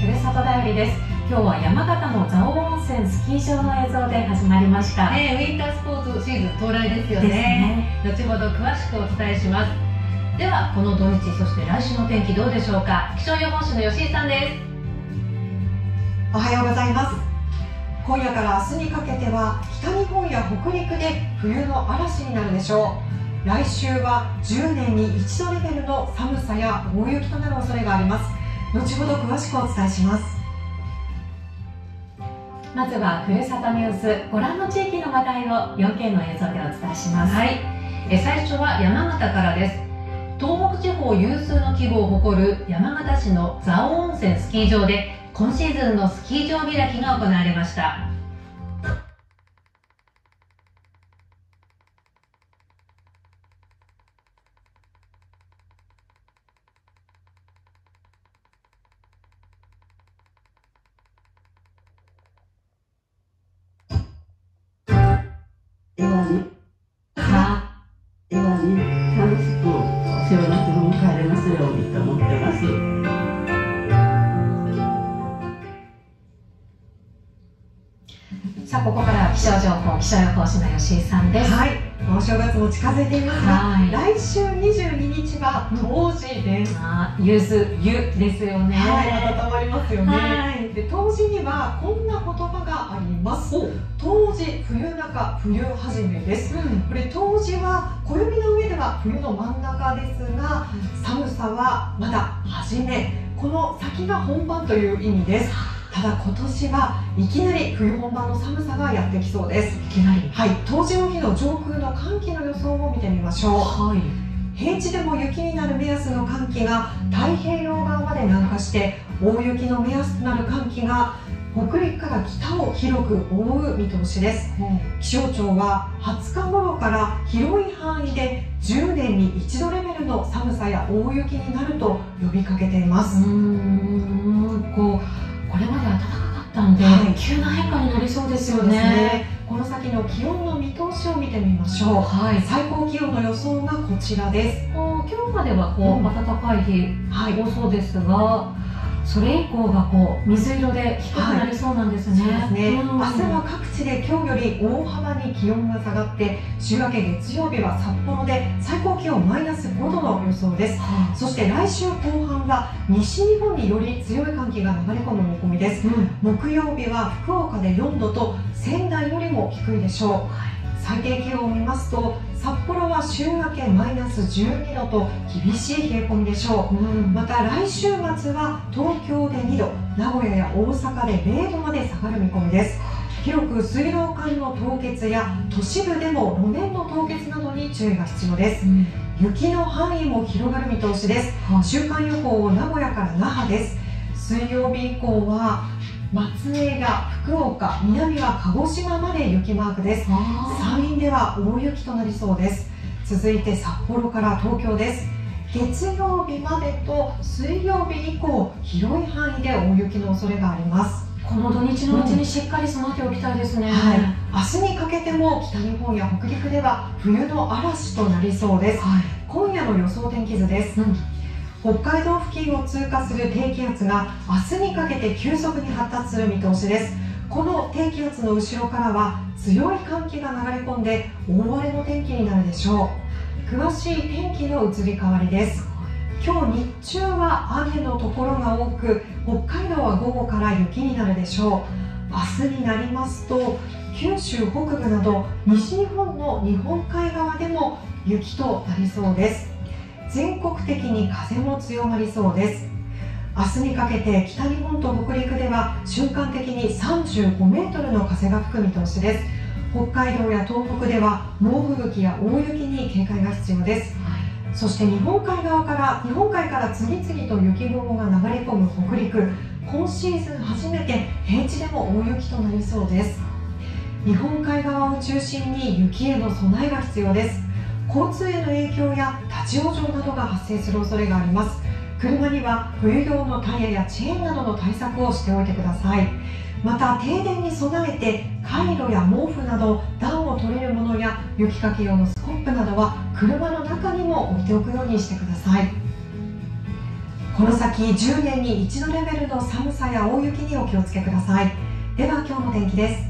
ふるさとだよりです。今日は山形の蔵王温泉スキー場の映像で始まりました。 ウィンタースポーツシーズン到来ですよね。後ほど詳しくお伝えします。ではこの土日、そして来週の天気どうでしょうか。気象予報士の吉井さんです。 おはようございます。今夜から明日にかけては北日本や北陸で冬の嵐になるでしょう。来週は10年に一度レベルの寒さや大雪となる恐れがあります。後ほど詳しくお伝えします。 まずはふるさとニュース、ご覧の地域の話題を 4K の映像でお伝えします。 最初は山形からです。東北地方有数の規模を誇る山形市の蔵王温泉スキー場で今シーズンのスキー場開きが行われました。 楽しくお正月を迎えれますようにと思ってます。 さあ、ここからは気象情報、気象予報士の吉井さんです。 お正月も近づいていますが、来週22日は冬至です。 ゆず、湯ですよね。 温まりますよね。で、冬至にはこんな言葉があります。冬至、冬中、冬始めです。これ冬至は暦の上では冬の真ん中ですが、寒さはまだ初め、この先が本番という意味です。ただ今年はいきなり冬本番の寒さがやってきそうです。 いきなり。 冬至の日の上空の寒気の予想を見てみましょう。平地でも雪になる目安の寒気が太平洋側まで南下して大雪の目安となる寒気が北陸から北を広く覆う見通しです。気象庁は20日頃から広い範囲で10年に一度レベルの寒さや大雪になると呼びかけています。 これまで暖かかったんで、急な変化になりそうですよね。 この先の気温の見通しを見てみましょう。最高気温の予想がこちらです。 今日までは暖かい日多そうですが、それ以降が水色で低くなりそうなんですね。 明日は各地で今日より大幅に気温が下がって、週明け月曜日は札幌で最高気温マイナス5度の予想です。そして来週後半は西日本により強い寒気が流れ込む見込みです。木曜日は福岡で4度と仙台よりも低いでしょう。最低気温を見ますと、札幌は週明けマイナス12度と厳しい冷え込みでしょう。また来週末は東京で2度、名古屋や大阪で0度まで下がる見込みです。広く水道管の凍結や都市部でも路面の凍結などに注意が必要です。雪の範囲も広がる見通しです。週間予報を名古屋から那覇です。水曜日以降は松江や福岡、南は鹿児島まで雪マークです。山陰では大雪となりそうです。続いて札幌から東京です。月曜日までと水曜日以降、広い範囲で大雪の恐れがあります。 この土日のうちにしっかり備えておきたいですね。 明日にかけても北日本や北陸では冬の嵐となりそうです。今夜の予想天気図です。北海道付近を通過する低気圧が明日にかけて急速に発達する見通しです。この低気圧の後ろからは強い寒気が流れ込んで大荒れの天気になるでしょう。詳しい天気の移り変わりです。今日日中は雨のところが多く、北海道は午後から雪になるでしょう。明日になりますと九州北部など西日本の日本海側でも雪となりそうです。全国的に風も強まりそうです。明日にかけて北日本と北陸では瞬間的に35メートルの風が吹く見通しです。北海道や東北では猛吹雪や大雪に警戒が必要です。そして日本海から次々と雪雲が流れ込む北陸、今シーズン初めて平地でも大雪となりそうです。日本海側を中心に雪への備えが必要です。交通への影響や立ち往生などが発生する恐れがあります。車には冬用のタイヤやチェーンなどの対策をしておいてください。また停電に備えてカイロや毛布など暖を取れるものや雪かき用のスコップなどは車の中にも置いておくようにしてください。ここの先10年に一度レベルの寒さや大雪にお気をつけください。では今日の天気です。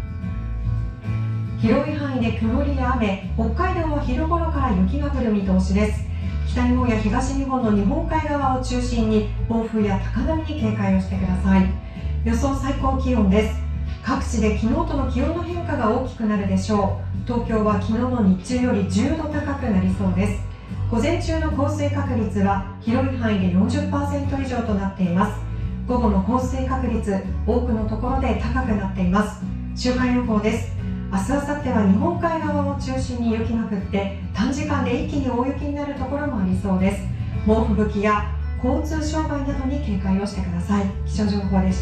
広い範囲で曇りや雨、北海道は昼頃から雪が降る見通しです。北日本や東日本の日本海側を中心に暴風や高波に警戒をしてください。予想最高気温です。各地で昨日との気温の変化が大きくなるでしょう。東京は昨日の日中より10度高くなりそうです。午前中の降水確率は広い範囲で 40% 以上となっています。午後の降水確率、多くのところで高くなっています。週間予報です。明日、明後日は日本海側を中心に雪が降って短時間で一気に大雪になるところもありそうです。猛吹雪や交通障害などに警戒をしてください。気象情報でした。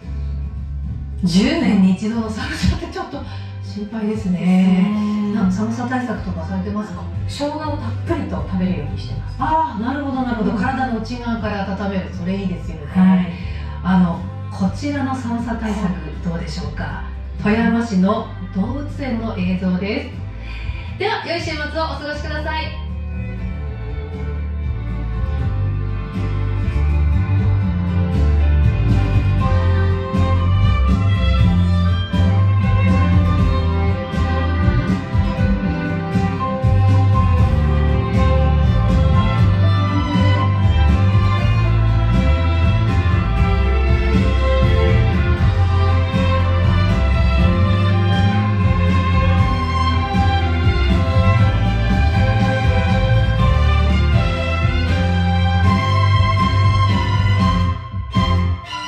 10年に一度の寒さってちょっと心配ですね。なんか寒さ対策とかされてますか？ 生姜をたっぷりと食べるようにしてます。 ああ、なるほどなるほど、体の内側から温める、それいいですよね。 はい。 こちらの寒さ対策どうでしょうか？富山市の動物園の映像です。では良い週末をお過ごしください。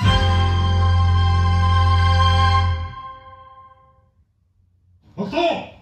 北東